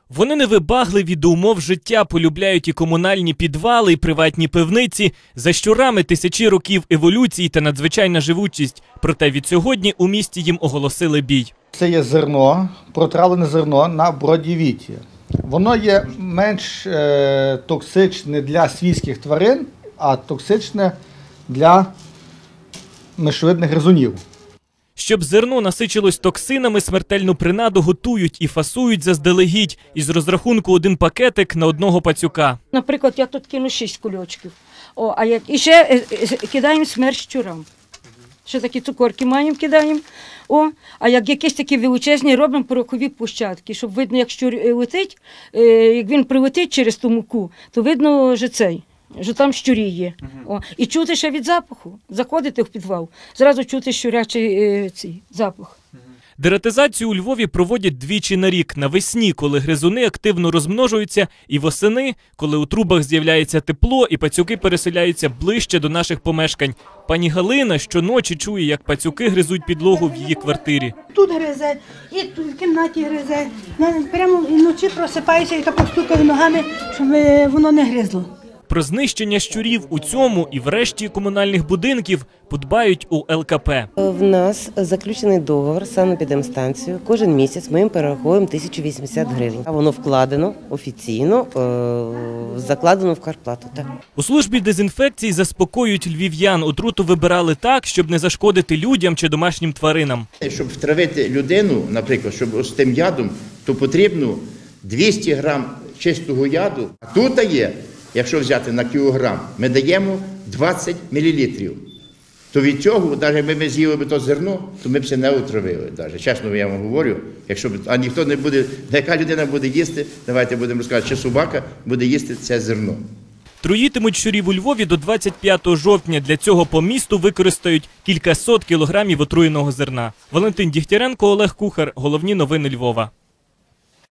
Вони невибагливі до умов життя, полюбляють і комунальні підвали, і приватні пивниці. За щурами тисячі років еволюції та надзвичайна живучість. Проте відсьогодні у місті їм оголосили бій. Це є зерно, протравлене зерно на бродівіті. Воно є менш токсичне для свійських тварин, а токсичне для мишовидних гризунів. Щоб зерно насичилось токсинами, смертельну принаду готують і фасують заздалегідь. Із розрахунку один пакетик на одного пацюка. Наприклад, я тут кину 6 кульочків. І ще кидаємо смерть щурам. Ще такі цукорки маємо, кидаємо. А як якісь такі величезні, робимо порохові площадки, щоб видно, як щур летить, як він прилетить через ту муку, то видно, що там щурі є. І чути ще від запаху. Заходите в підвал, зразу чути щурячий запах. Дератизацію у Львові проводять двічі на рік. Навесні, коли гризуни активно розмножуються, і восени, коли у трубах з'являється тепло і пацюки переселяються ближче до наших помешкань. Пані Галина щоночі чує, як пацюки гризуть підлогу в її квартирі. Тут гризе, і тут в кімнаті гризе. Прямо вночі просипаюся і так постукаю ногами, щоб воно не гризло. Про знищення щурів у цьому і в решті комунальних будинків подбають у ЛКП. В нас заключений договор з санепідемстанцією. Кожен місяць ми їм перераховуємо 1080 гривень. А воно вкладено офіційно, закладено в квартплату. У службі дезінфекції заспокоюють львів'ян. Отруту вибирали так, щоб не зашкодити людям чи домашнім тваринам. Щоб втравити людину, наприклад, щоб з тим ядом, то потрібно 200 грам чистого яду. А тут є, якщо взяти на кілограм, ми даємо 20 мл. То від цього, навіть якби ми з'їли б то зерно, то ми б це не отравили. Чесно я вам говорю, а ніхто не буде, яка людина буде їсти, давайте будемо розказати, чи собака буде їсти це зерно. Труїтимуть щурів у Львові до 25 жовтня. Для цього по місту використають кількасот кілограмів отруєного зерна. Валентин Дігтяренко, Олег Кухар. Головні новини Львова.